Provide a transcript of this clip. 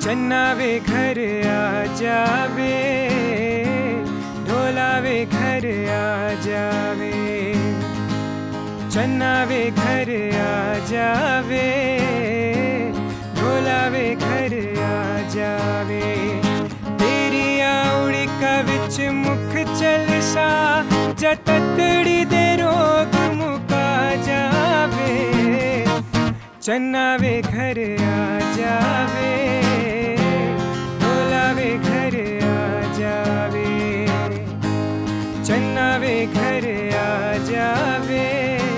चन्ना वे घर आ जावे, ढोला वे घर आ जावे। चन्ना वे घर आ जावे, ढोला वे घर आ जावे। तेरी आउड़ी का विच मुख चलसा, जततड़ी दे रोग मुका जावे। चन्ना वे घर आ जावे, ढोला वे घर आ जावे। चन्ना वे घर आ जावे।